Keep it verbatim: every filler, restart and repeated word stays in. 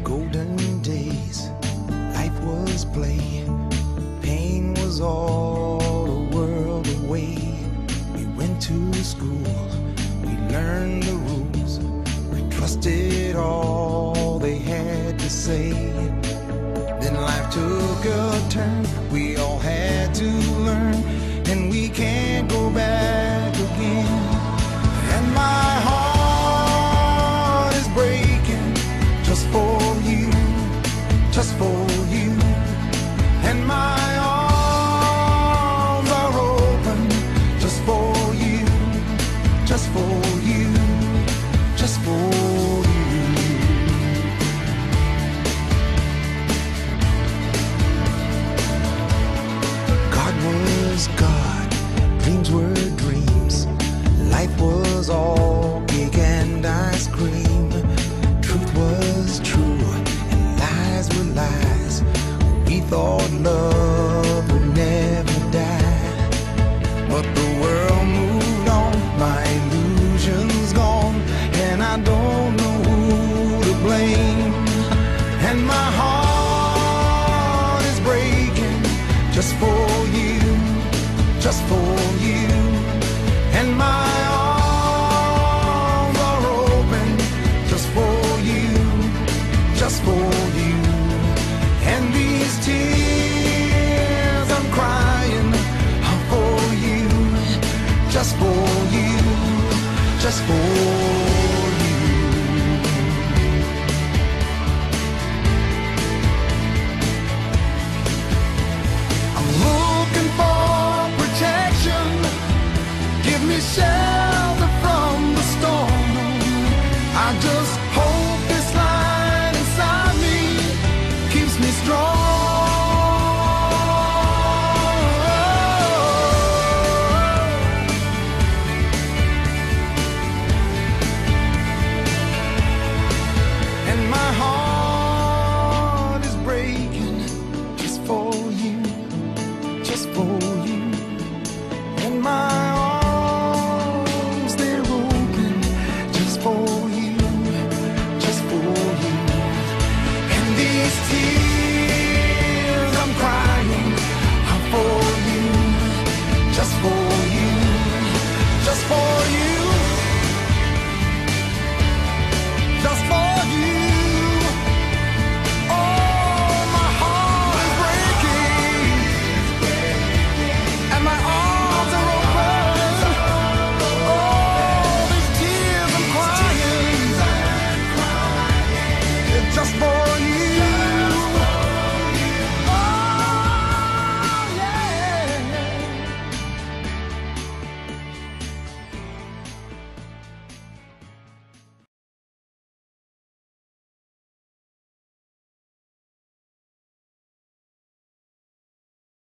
golden days, life was play, pain was all the world away. We went to school, we learned the rules, we trusted all they had to say. Then life took a turn, we all had to learn, and we can't go back again. And my heart is breaking just for you, just for you. And my arms are open just for you, just for you, just for you. God was God, dreams were dreams, life was all cake and ice cream. Truth was true and lies were lies. We thought love would never die, but the world moved on, my illusions gone, and I don't know who to blame. And my heart is breaking just for you, just for you. And my arms are open just for you, just for you.